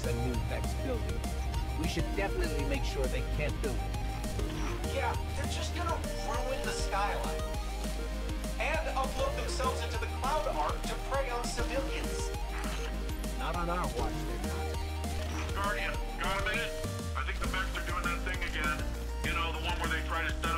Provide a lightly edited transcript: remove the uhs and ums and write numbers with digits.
buildings a new Vex building. We should definitely make sure they can't build it. Yeah, they're just gonna ruin the skyline. And upload themselves into the Cloud Ark to prey on civilians. Not on our watch, they're not. Guardian, got a minute? I think the Vex are doing that thing again. You know, the one where they try to